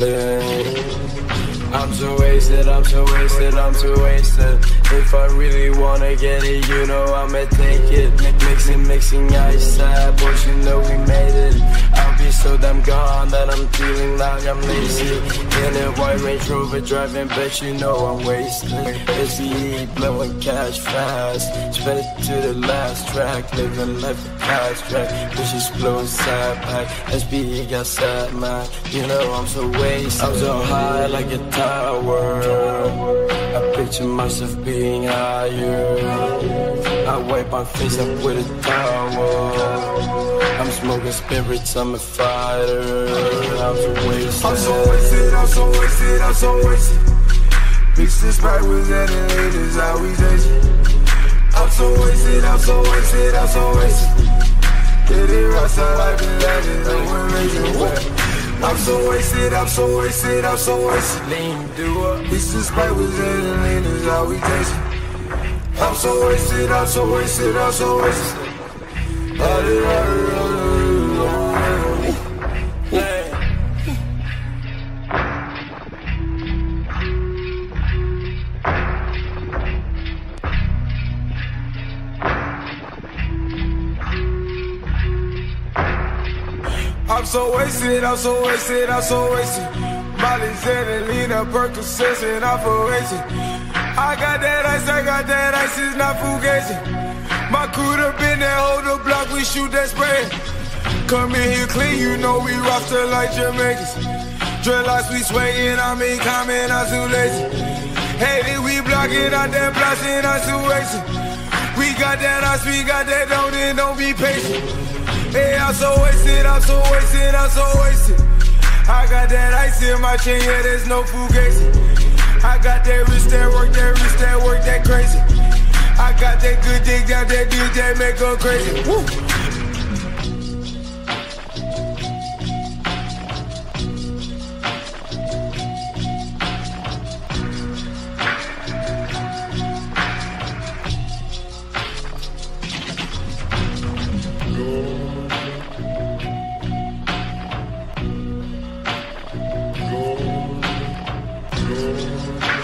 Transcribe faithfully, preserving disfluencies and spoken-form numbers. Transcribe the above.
I'm so wasted, I'm so wasted, I'm so wasted. If I really wanna get it, you know I'ma take it. Mixing, mixing ice out, but you know we made it. I'll be so damn gone that I'm feeling like I'm lazy. In a white Range Rover driving, but you know I'm wasted. S V E blowing cash fast, spend it to the last track, living life a fast track. Bitches blowing side pack, S B E got sad man. You know I'm so wasted. I'm so high like a tower. I picture myself being higher. I wipe my face up with a towel. I'm smoking spirits, I'm a fighter. I'm so wasted. I'm so wasted, I'm so wasted, I'm so wasted. Mix this right with that and haters, how we taste it. I'm so wasted, I'm so wasted, I'm so wasted. Get it right side like a legend, and we're raising wet. I'm so wasted, I'm so wasted, I'm so wasted. Lean, do it. Mix this right with that and haters, how we taste it. I'm so wasted, I'm so wasted, I'm so wasted. I'm so wasted, I'm so wasted, I'm so wasted. Molly said and Lena Percocets and I'm for wasted. I got that ice, I got that ice, it's not fugazi. My crew done been there, hold the block, we shoot that spray. Come in here clean, you know we roster like Jamaicans. Dreadlocks we swaying, I mean comment, I'm too lazy. Hey, then we blocking out that blocks and I'm too wasted. We got that ice, we got that, don't then don't be patient. Hey, I'm so wasted, I'm so wasted, I'm so wasted. I got that ice in my chain, yeah, there's no fugazi. I got that wrist that work, that wrist that work, that crazy. I got that good dick down, that dick that make her crazy. Woo. Go, go, go.